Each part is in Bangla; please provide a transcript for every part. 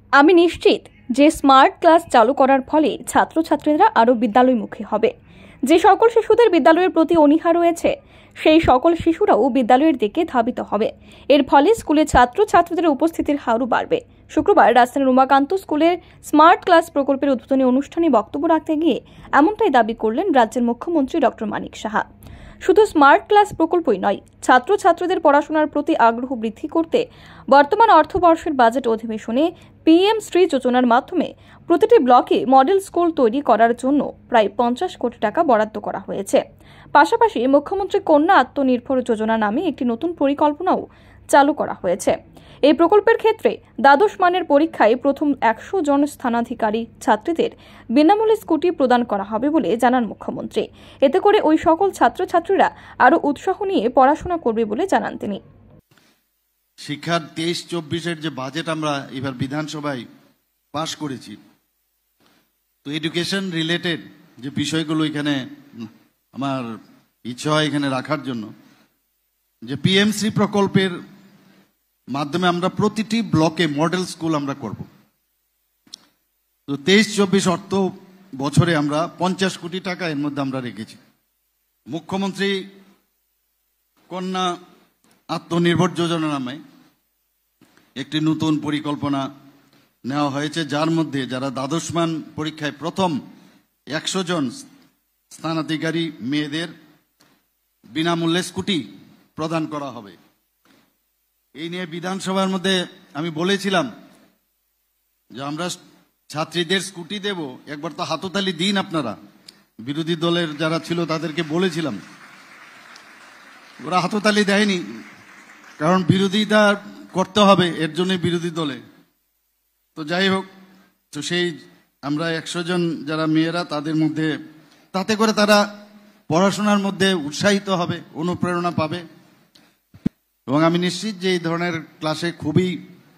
আমি নিশ্চিত যে স্মার্ট ক্লাস চালু করার ফলে ছাত্রছাত্রীরা আরও বিদ্যালয়মুখী হবে। যে সকল শিশুদের বিদ্যালয়ের প্রতি অনীহা রয়েছে সেই সকল শিশুরাও বিদ্যালয়ের দিকে ধাবিত হবে। এর ফলে স্কুলে ছাত্রছাত্রীদের উপস্থিতির হারও বাড়বে। শুক্রবার রাজধানীর উমাকান্ত স্কুলের স্মার্ট ক্লাস প্রকল্পের উদ্বোধনী অনুষ্ঠানে বক্তব্য রাখতে গিয়ে এমনটাই দাবি করলেন রাজ্যের মুখ্যমন্ত্রী ডক্টর মানিক সাহা। শুধু স্মার্ট ক্লাস প্রকল্পই নয়, ছাত্রছাত্রীদের পড়াশোনার প্রতি আগ্রহ বৃদ্ধি করতে বর্তমান অর্থবর্ষের বাজেট অধিবেশনে পিএম শ্রী যোজনার মাধ্যমে প্রতিটি ব্লকে মডেল স্কুল তৈরি করার জন্য প্রায় 50 কোটি টাকা বরাদ্দ করা হয়েছে। পাশাপাশি মুখ্যমন্ত্রী কন্যা আত্মনির্ভর যোজনা নামে একটি নতুন পরিকল্পনাও চালু করা হয়েছে। এই প্রকল্পের ক্ষেত্রে দ্বাদশ মানের পরীক্ষায় প্রথম 100 জন স্থানাধিকারী ছাত্রীদের বিনামূল্যে স্কুটি প্রদান করা হবে বলে জানান মুখ্যমন্ত্রী। এতে করে ওই সকল ছাত্রছাত্রীরা আরও উৎসাহ নিয়ে পড়াশোনা করবে বলে জানান তিনি। শিক্ষার 23-24-এর যে বাজেট আমরা এবার বিধানসভায় পাশ করেছি, তো এডুকেশন রিলেটেড যে বিষয়গুলো এখানে আমার ইচ্ছা হয় এখানে রাখার জন্য, যে পিএমসি প্রকল্পের মাধ্যমে আমরা প্রতিটি ব্লকে মডেল স্কুল আমরা করব। তো 23-24 অর্থ বছরে আমরা 50 কোটি টাকা এর মধ্যে আমরা রেখেছি। মুখ্যমন্ত্রী কন্যা আত্মনির্ভর যোজনা নামে একটি নতুন পরিকল্পনা নেওয়া হয়েছে, যার মধ্যে যারা দ্বাদশ মান পরীক্ষায় প্রথম 100 জন স্থানাধিকারী মেয়েদের বিনামূল্যে স্কুটি প্রদান করা হবে। এই নিয়ে বিধানসভার মধ্যে আমি বলেছিলাম যে আমরা ছাত্রীদের স্কুটি দেব, একবার তো হাততালি দিন আপনারা। বিরোধী দলের যারা ছিল তাদেরকে বলেছিলাম, ওরা হাততালি দেয়নি, কারণ বিরোধিতা করতে হবে, এর জন্য বিরোধী দলে। তো যাই হোক, তো সেই আমরা 100 জন যারা মেয়েরা তাদের মধ্যে, তাতে করে তারা পড়াশোনার মধ্যে উৎসাহিত হবে, অনুপ্রেরণা পাবে। এবং আমি নিশ্চিত যে এই ধরনের ক্লাসে খুবই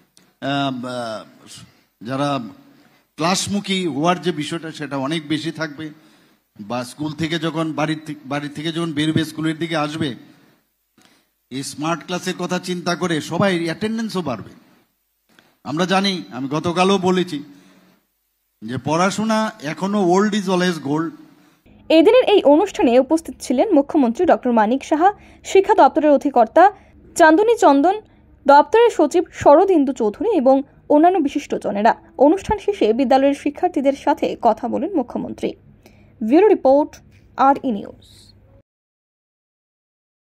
যারা ক্লাসমুখী হওয়ার যে বিষয়টা সেটা অনেক বেশি থাকবে, বা স্কুল থেকে যখন বাড়ির থেকে যখন বেরোবে স্কুলের দিকে আসবে, এই স্মার্ট ক্লাসের কথা চিন্তা করে সবাই অ্যাটেন্ডেন্সও বাড়বে। আমরা জানি, আমি গতকালও বলেছি যে পড়াশোনা এখনো ওল্ড ইজ অলওয়েজ গোল্ড। এই দিনের এই অনুষ্ঠানে উপস্থিত ছিলেন মুখ্যমন্ত্রী ডক্টর মানিক সাহা, শিক্ষা দপ্তরের অধিকর্তা চান্দনী চন্দন, দপ্তরের সচিব শরদিন্দু চৌধুরী এবং অন্যান্য বিশিষ্টজনেরা। অনুষ্ঠান শেষে বিদ্যালয়ের শিক্ষার্থীদের সাথে কথা বলেন মুখ্যমন্ত্রী। Bureau report, RE news.